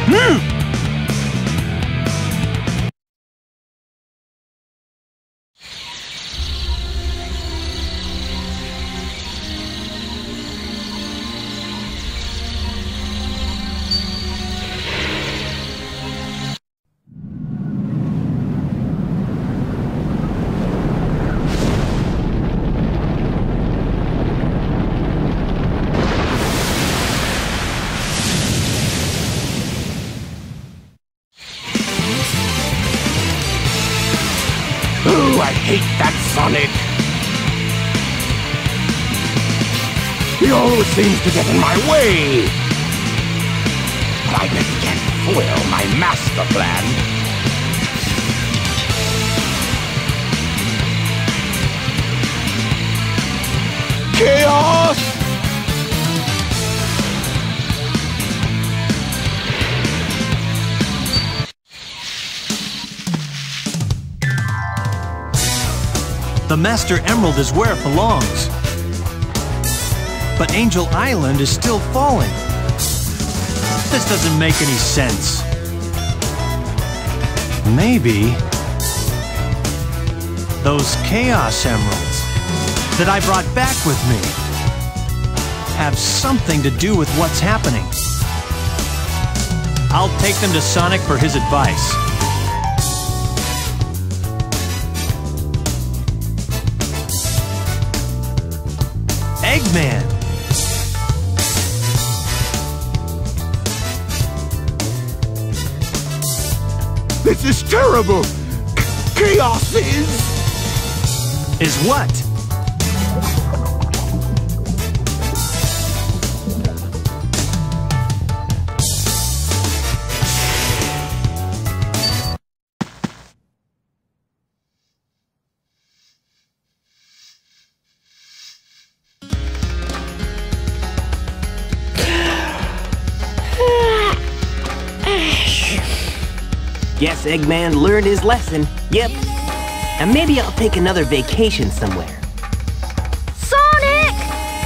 Ooh, I hate that Sonic! He always seems to get in my way! But I bet he can't foil my master plan! Chaos! The Master Emerald is where it belongs. But Angel Island is still falling. This doesn't make any sense. Maybe those Chaos Emeralds that I brought back with me have something to do with what's happening. I'll take them to Sonic for his advice. Eggman! This is terrible! Chaos is... Is what? Guess Eggman learned his lesson. Yep. And maybe I'll take another vacation somewhere. Sonic!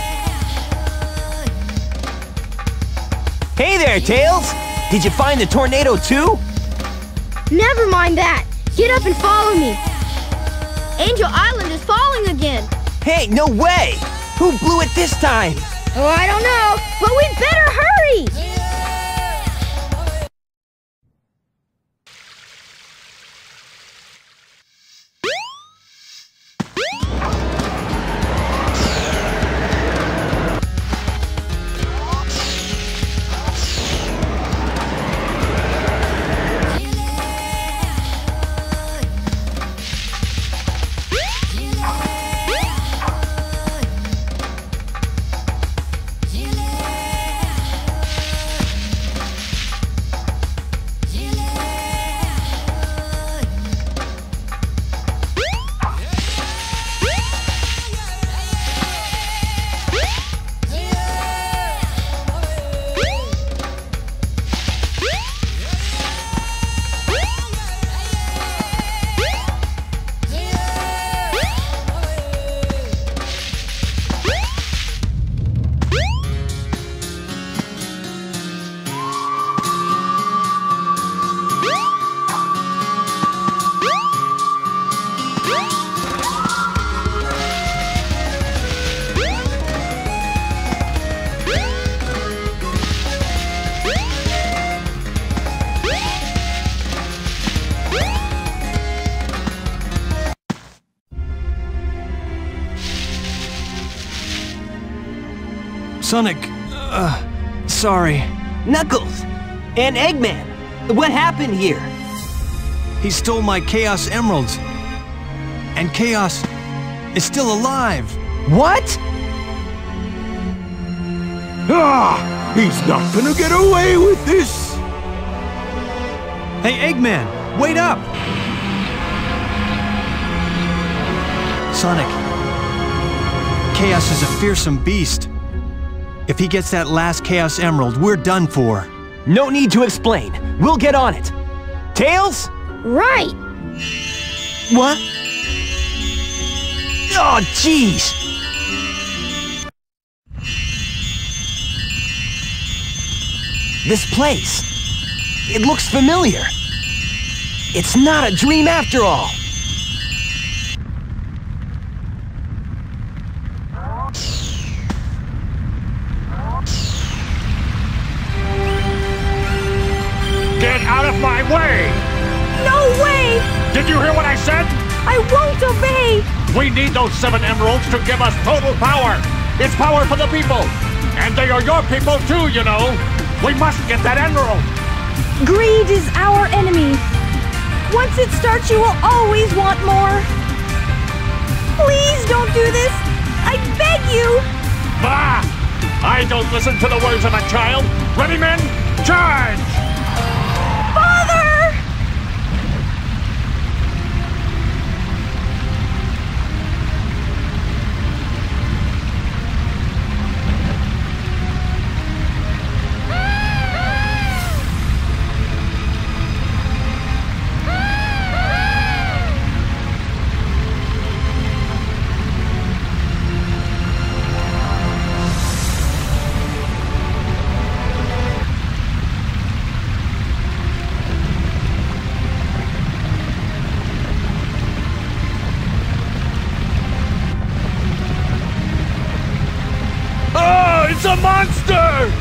Hey there, Tails! Did you find the tornado too? Never mind that. Get up and follow me. Angel Island is falling again. Hey, no way! Who blew it this time? Oh, I don't know, but we'd better hurry! Sonic, sorry. Knuckles! And Eggman! What happened here? He stole my Chaos Emeralds. And Chaos is still alive. What? Ah! He's not gonna get away with this! Hey, Eggman, wait up! Sonic, Chaos is a fearsome beast. If he gets that last Chaos Emerald, we're done for. No need to explain. We'll get on it. Tails? Right! What? Oh, jeez! This place. It looks familiar. It's not a dream after all. Get out of my way! No way! Did you hear what I said? I won't obey! We need those 7 emeralds to give us total power. It's power for the people. And they are your people too, you know. We must get that emerald. Greed is our enemy. Once it starts, you will always want more. Please don't do this. I beg you. Bah! I don't listen to the words of a child. Ready, men? Charge! Father! It's a monster!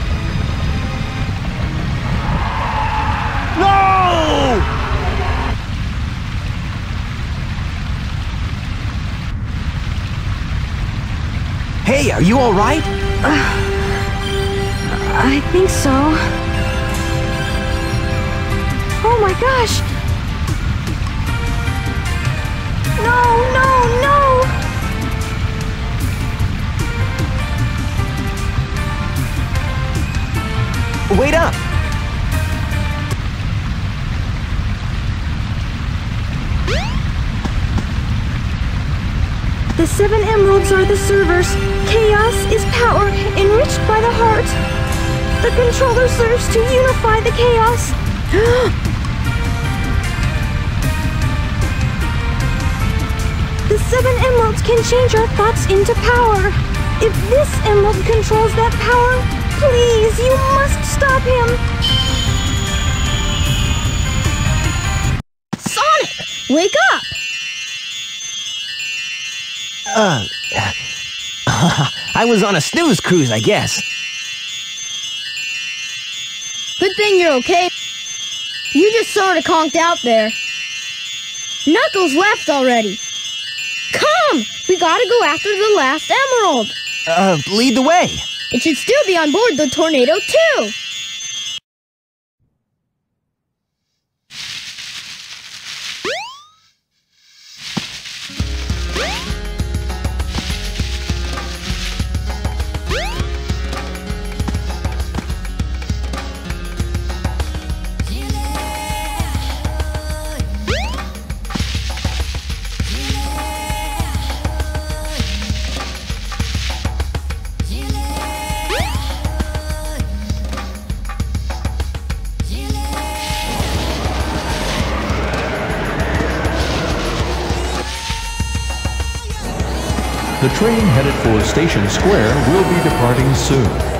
No! Hey, are you all right? I think so. Oh my gosh! No, no, no! Wait up! The 7 emeralds are the servers. Chaos is power enriched by the heart. The controller serves to unify the chaos. The 7 emeralds can change our thoughts into power. If this emerald controls that power, please, you must stop him. Sonic, wake up! I was on a snooze cruise, I guess. Good thing you're okay. You just sort of conked out there. Knuckles left already. Come! We gotta go after the last emerald. Lead the way. It should still be on board the tornado, too. The train headed for Station Square will be departing soon.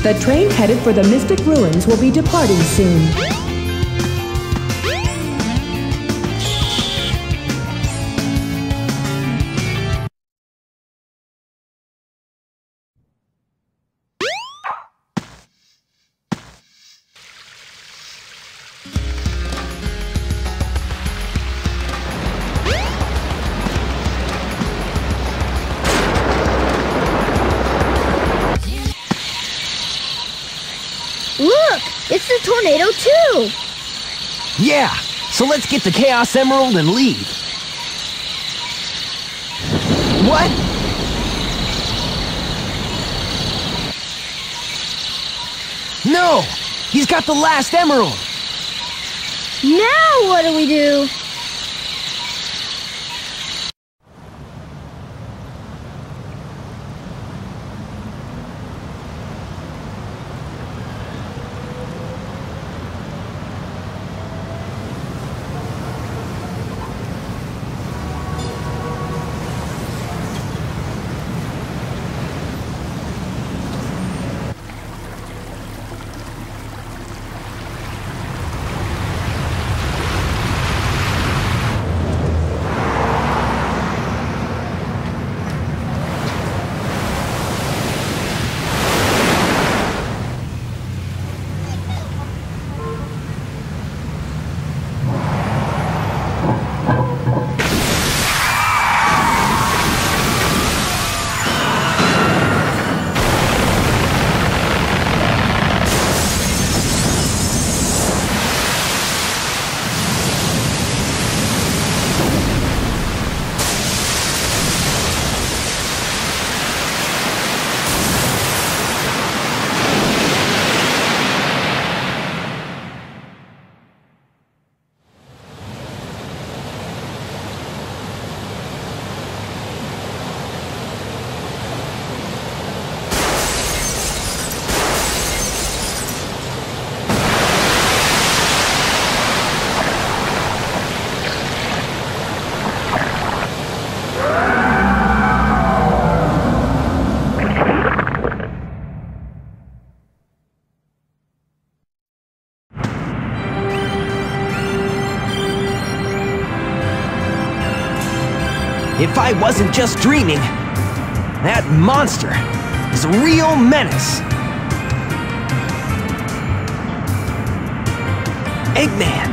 The train headed for the Mystic Ruins will be departing soon. Look! It's the tornado too! Yeah, so let's get the Chaos Emerald and leave. What? No! He's got the last emerald! Now what do we do? If I wasn't just dreaming, that monster is a real menace. Eggman!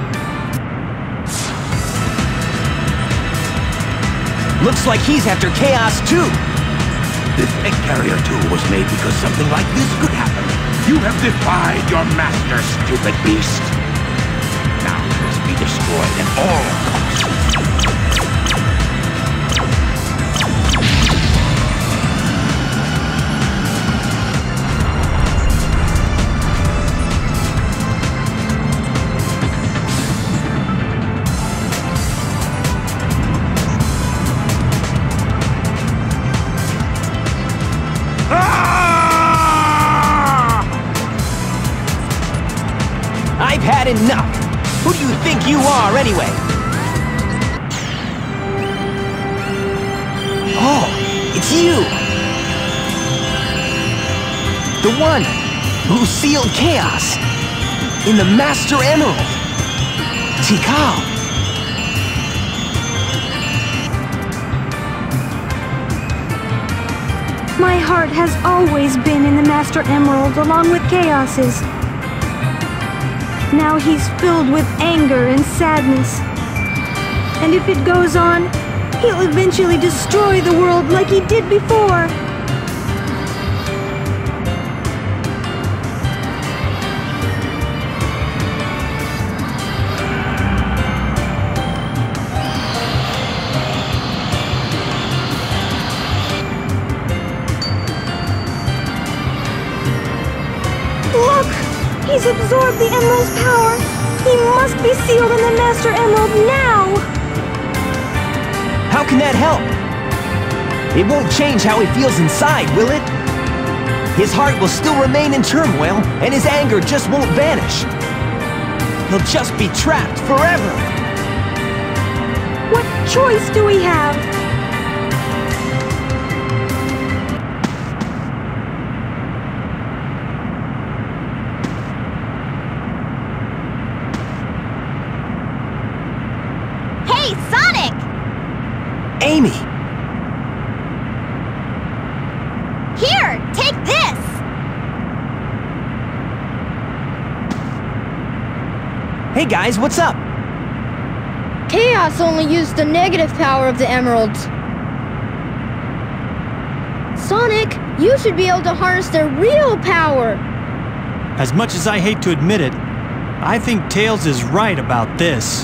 Looks like he's after Chaos too. This egg carrier tool was made because something like this could happen. You have defied your master, stupid beast. Now you must be destroyed at all costs. I've had enough! Who do you think you are, anyway? Oh, it's you! The one who sealed Chaos in the Master Emerald! Tikal! My heart has always been in the Master Emerald along with Chaos's. Now he's filled with anger and sadness. And if it goes on, he'll eventually destroy the world like he did before. Look! He's absorbed the Emerald's power! He must be sealed in the Master Emerald now! How can that help? It won't change how he feels inside, will it? His heart will still remain in turmoil, and his anger just won't vanish. He'll just be trapped forever! What choice do we have? Hey, Sonic! Amy! Here, take this! Hey guys, what's up? Chaos only used the negative power of the emeralds. Sonic, you should be able to harness their real power. As much as I hate to admit it, I think Tails is right about this.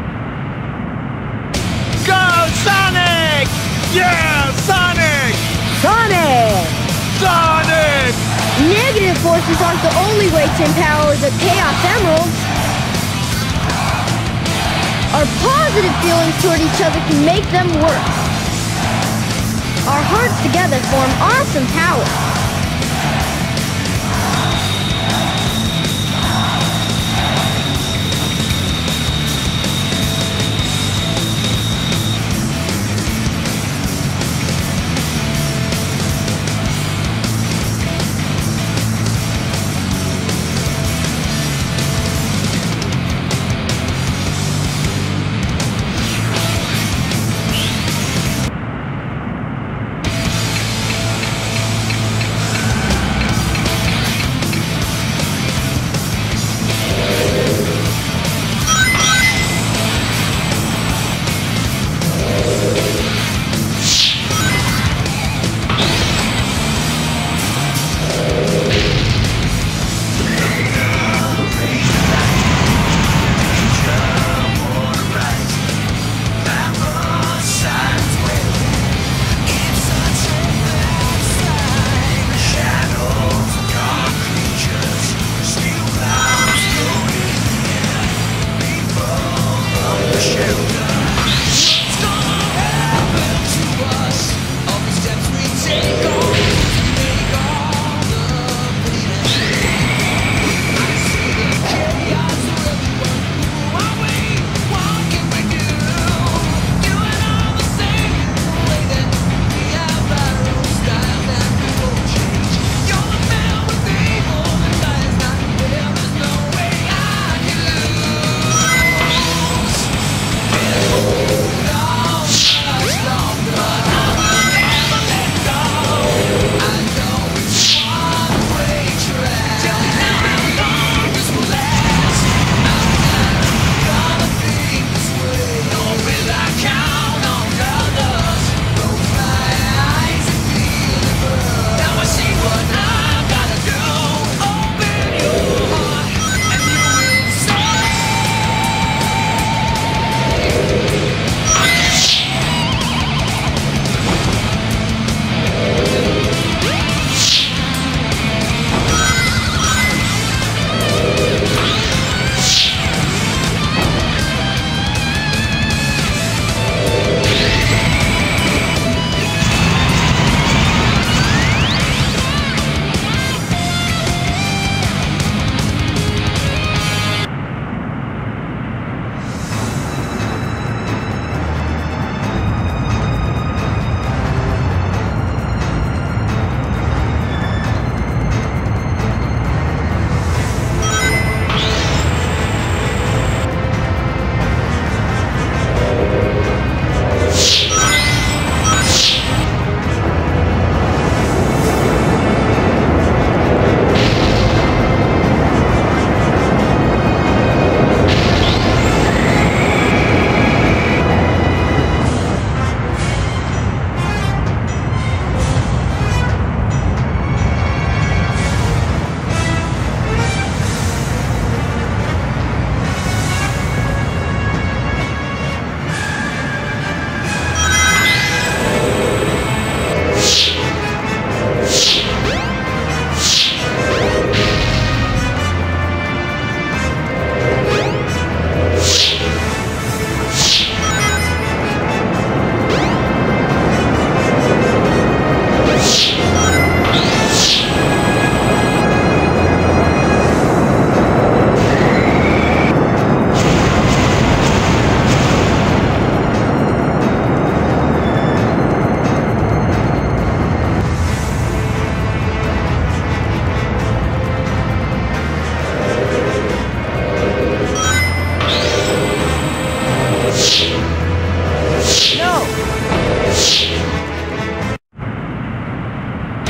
Go, Sonic! Yeah, Sonic! Sonic! Sonic! Negative forces aren't the only way to empower the Chaos Emeralds. Our positive feelings toward each other can make them work. Our hearts together form awesome power.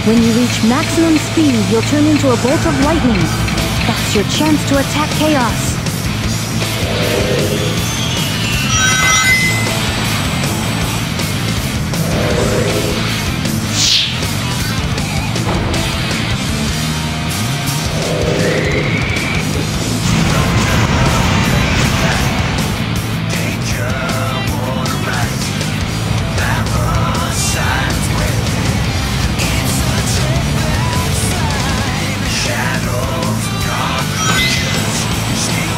When you reach maximum speed, you'll turn into a bolt of lightning. That's your chance to attack Chaos. Shadows, dark creatures, stay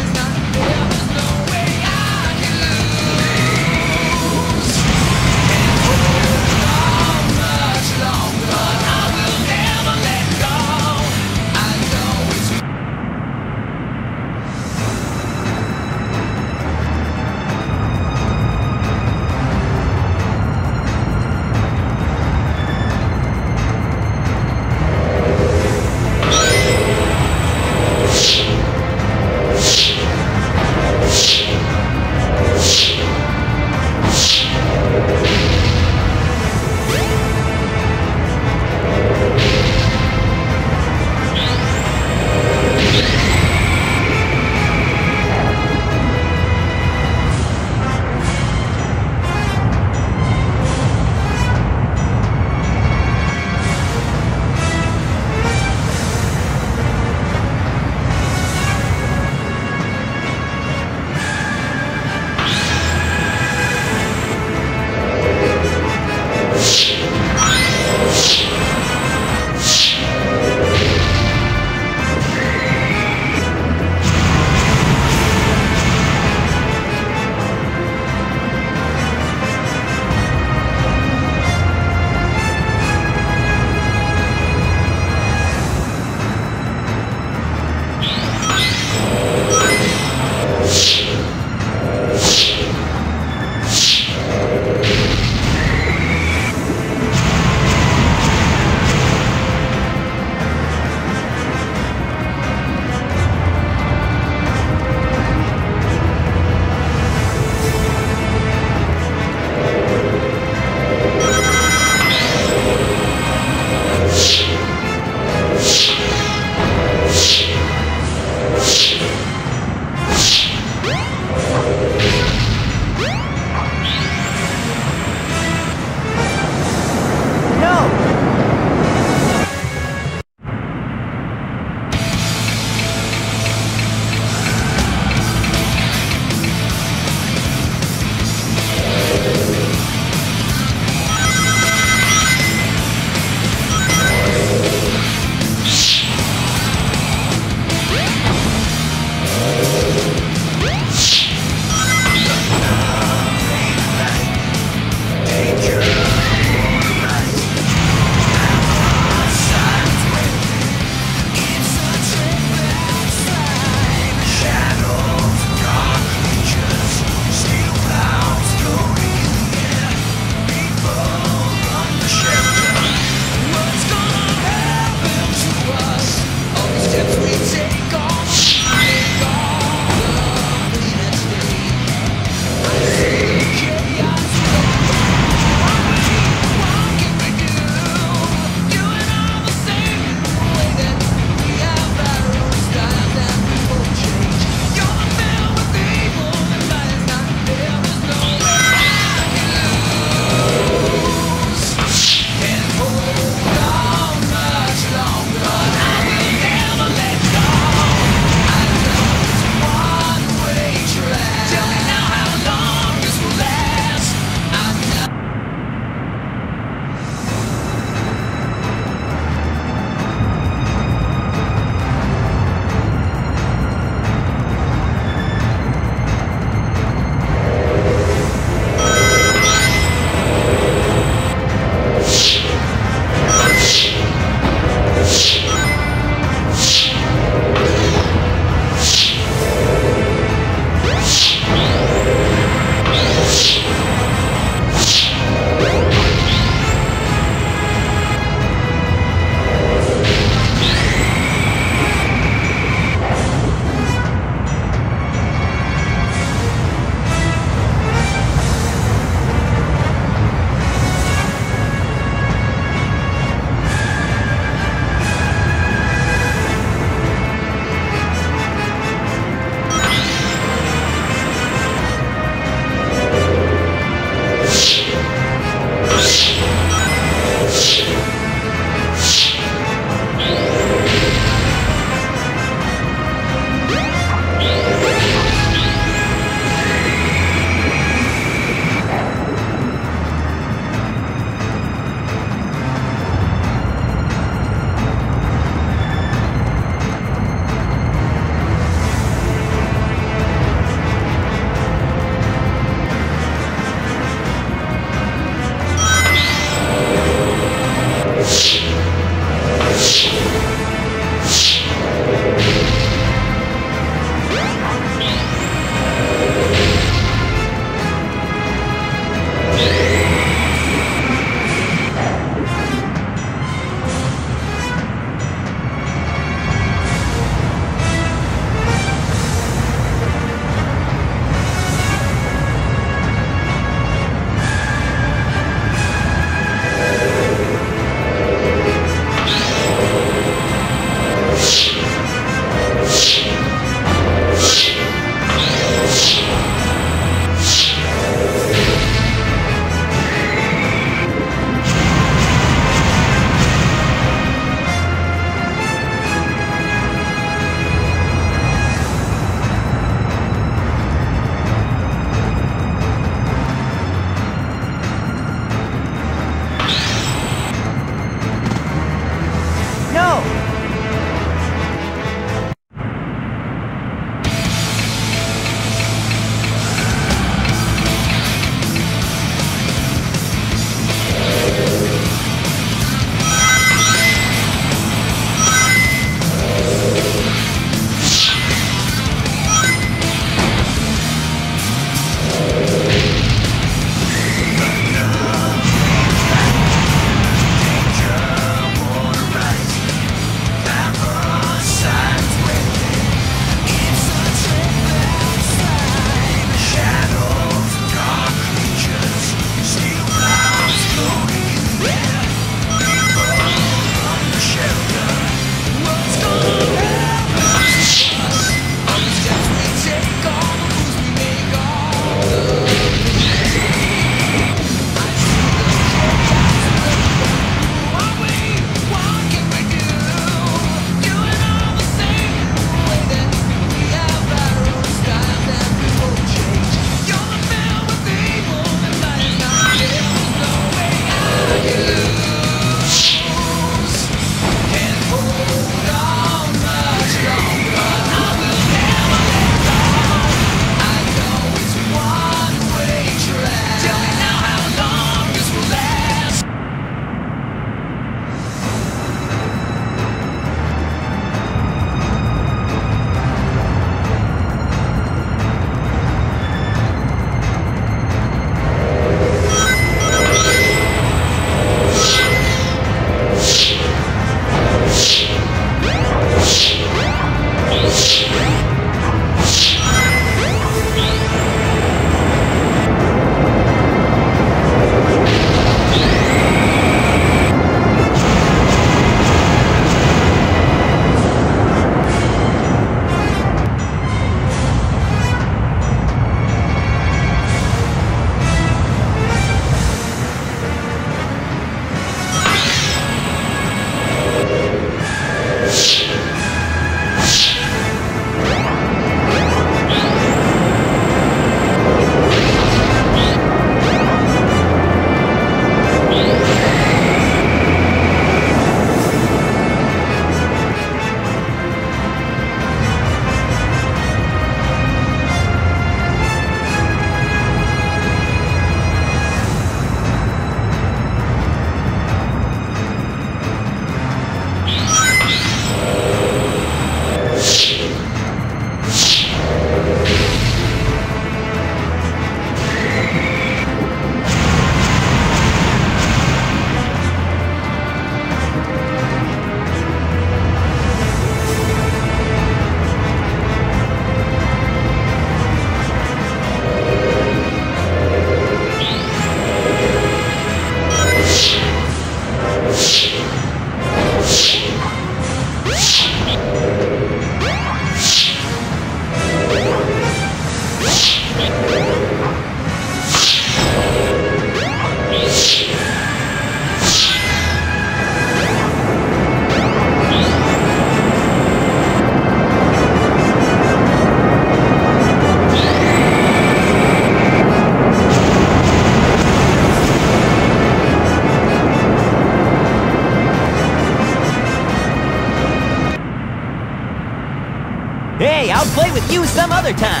Hey, I'll play with you some other time.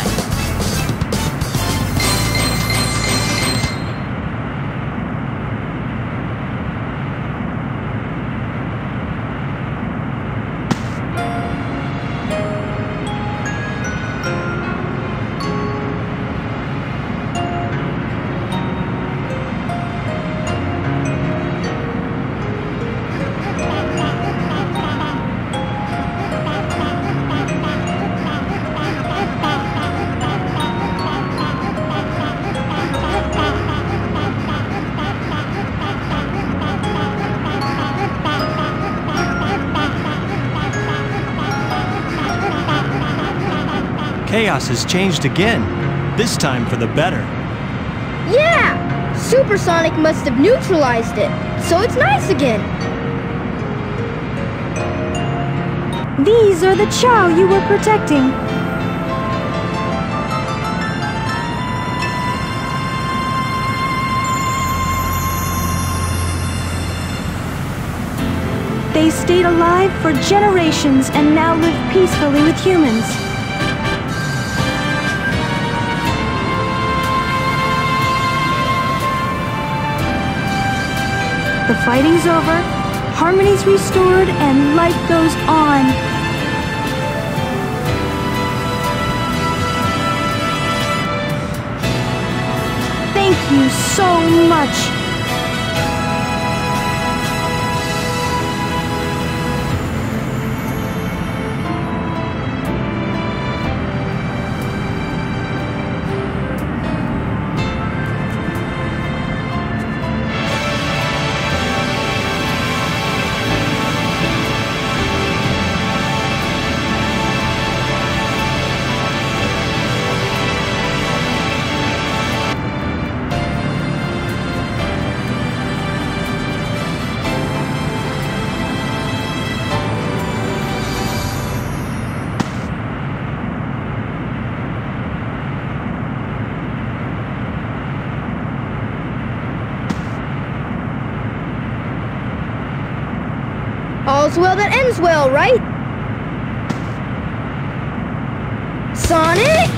Chaos has changed again, this time for the better. Yeah! Supersonic must have neutralized it, so it's nice again. These are the Chow you were protecting. They stayed alive for generations and now live peacefully with humans. The fighting's over, harmony's restored, and life goes on. Thank you so much. All's well that ends well, right? Sonic!